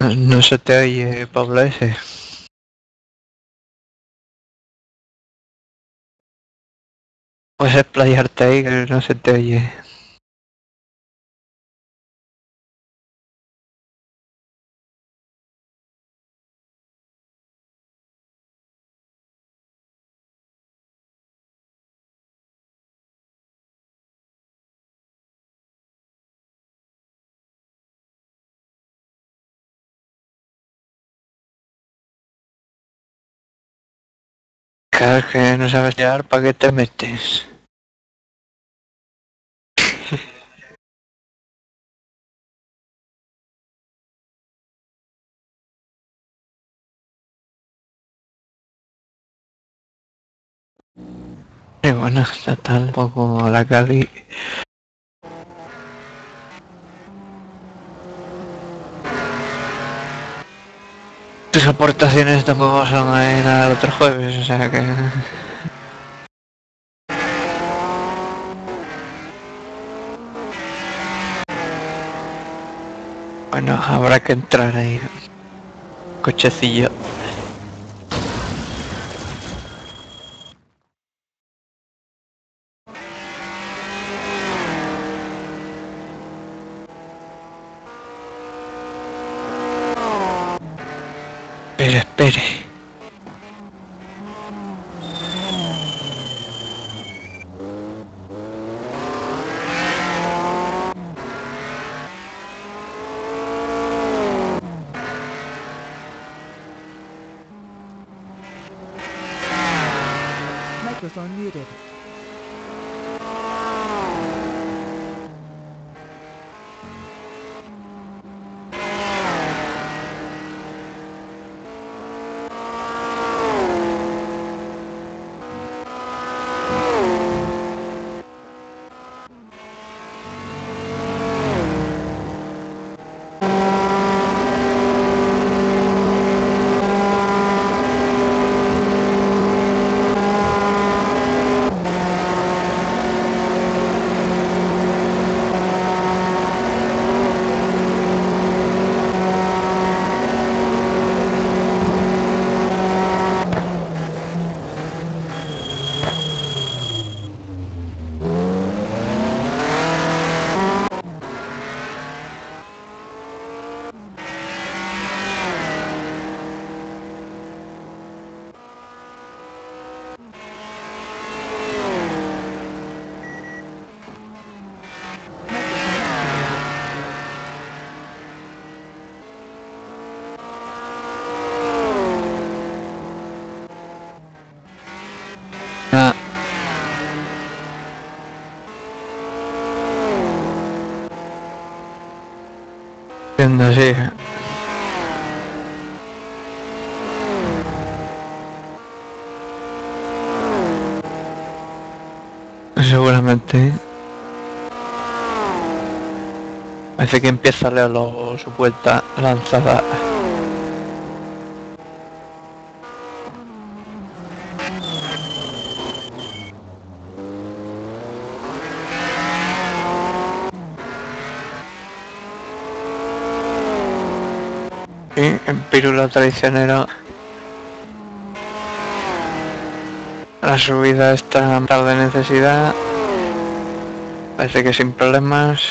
No se te oye, Pablo ese. Puedes explayarte ahí que no se te oye. Cada vez que no sabes llegar, ¿para qué te metes? Y bueno, está tal un poco la Cali. Tus aportaciones tampoco son ahí nada el otro jueves, o sea que... Bueno, habrá que entrar ahí. Cochecillo. Espere, espere. Microphone muted. Ah, siendo así. Seguramente. Parece que empieza a leer su vuelta lanzada. Y en Pirula traicionero. La subida está tarde de necesidad. Parece que sin problemas.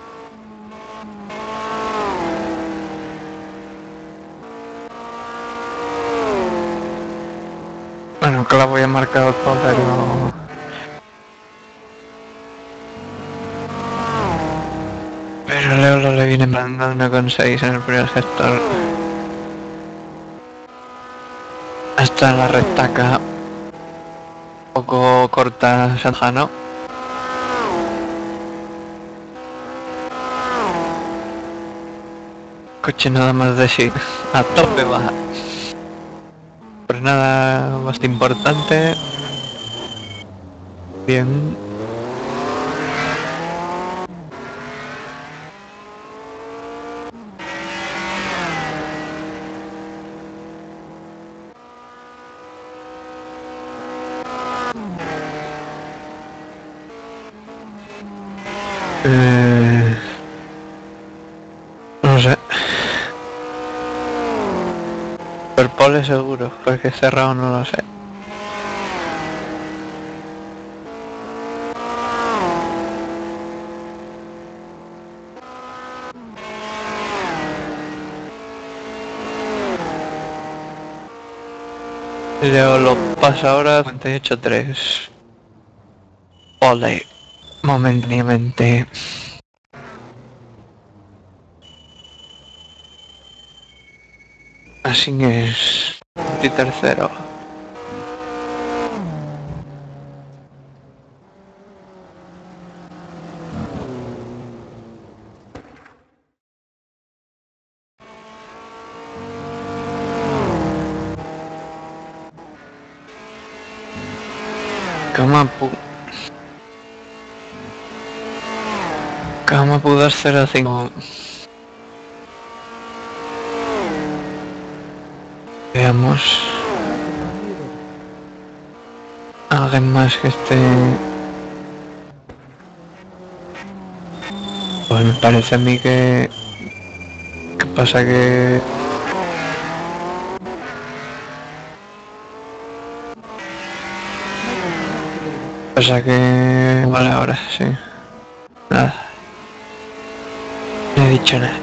Bueno, que la voy a marcar pero Leo le viene mandando con 6 en el primer sector. Hasta la retaca. Un poco corta Sanjano. Coche nada más de sí. A tope va. Pues nada más importante. Bien. No sé. pole seguro, porque cerrado no lo sé. Leo lo pasa ahora 58-3. Pole. Momentáneamente. Así es. Y tercero. ¿Cómo pudo ser así? Veamos. Alguien más que esté... Pues me parece a mí que... ¿Qué pasa que...? Pasa que... Vale, ahora sí. Nada. No he dicho nada.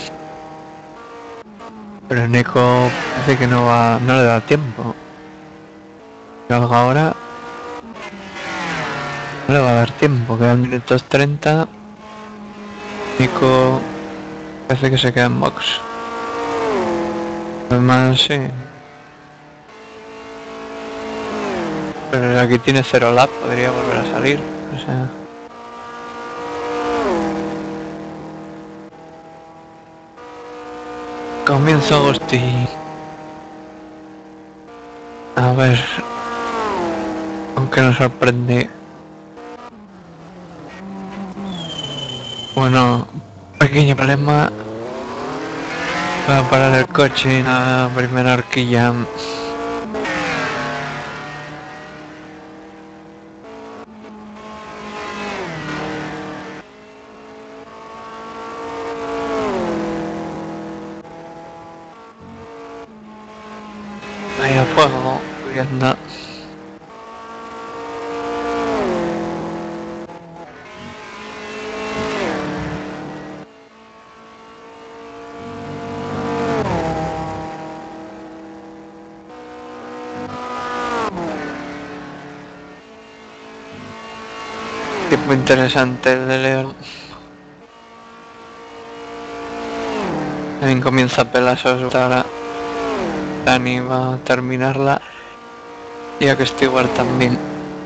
Pero Neko parece que no va... No le da tiempo. Que algo ahora... No le va a dar tiempo. Quedan minutos 30. Nico parece que se queda en box. Además, sí. Pero aquí tiene 0 lap, podría volver a salir. O sea... Comienzo Agosti. A ver... Aunque nos sorprende... Bueno... Pequeño problema... Va a parar el coche en la primera horquilla. Ahí a fuego, viendo. Tiempo interesante el de León. También comienza Pelasos ahora. Dani va a terminarla. Ya que Stewart también.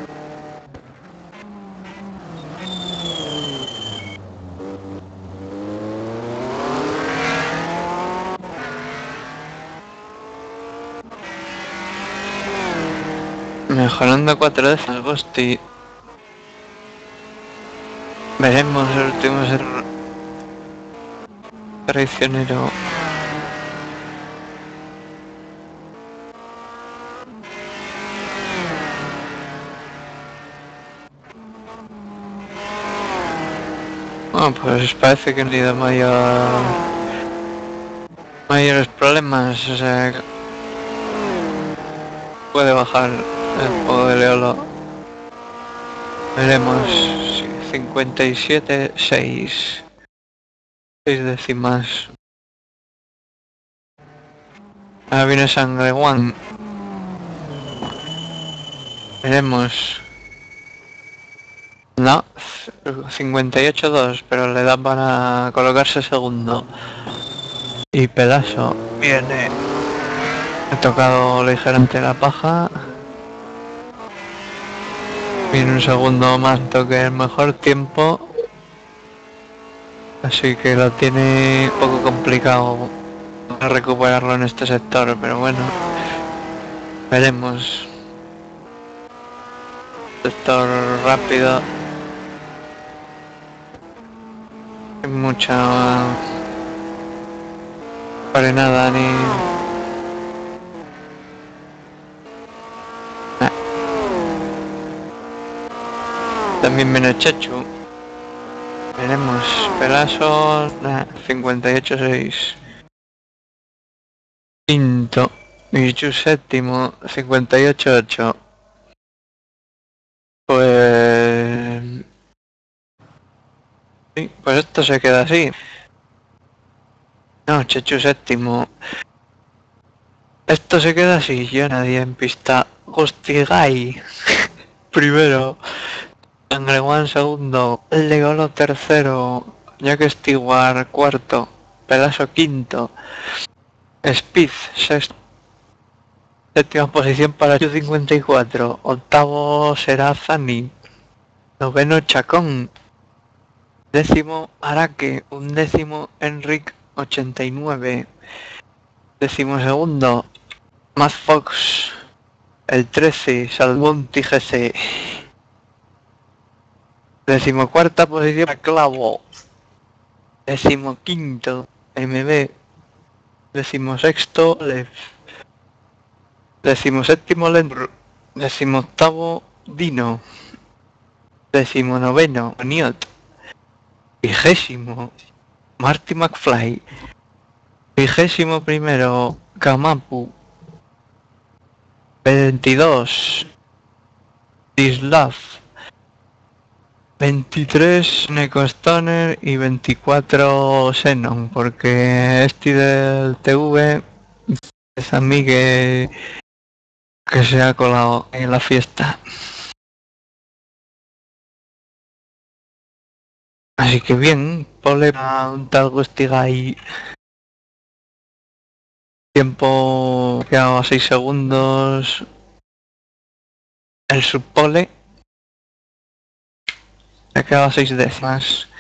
Mejorando 4 veces Agosti. Veremos el último ser traicionero. Bueno, pues parece que no ha habido mayores problemas, o sea, puede bajar el juego de Leolo. Veremos. 57, 6 décimas. Ahora viene Sangre One. Veremos. No, 58-2, pero le da para colocarse segundo. Y Pedaso viene. He tocado ligeramente la paja. Viene un segundo más, toque el mejor tiempo. Así que lo tiene un poco complicado para recuperarlo en este sector, pero bueno. Veremos. Sector rápido. Hay mucha frenada ni... También viene Chechu. Veremos. Pelasos. 58-6. Quinto. Michu séptimo, 58-8. Pues... sí, pues esto se queda así. No, Chechu séptimo. Esto se queda así, yo nadie en pista. Hostigai. Primero. Angrewan segundo. Legolo tercero. Jack Stewart cuarto. Pelaso quinto. Speed sexto. Séptima posición para Chu 54. Octavo será Zani. Noveno Chacón. Décimo Araque. Undécimo Enric 89. Décimo segundo Matt Fox. El 13 Salmonti GC. Decimocuarta posición Clavo. Decimoquinto MB. Decimosexto Lev. Decimoséptimo Lenbr. Decimoctavo Dino. Decimonoveno Niot. Vigésimo Marty McFly. Vigésimo primero Kamapu. 22 Dislav. 23 Necostoner y 24 Xenon, porque este del TV es a mí que se ha colado en la fiesta. Así que bien, pole a un tal Gustigai. Tiempo quedado a 6 segundos. El subpole ha quedado a 6 décimas.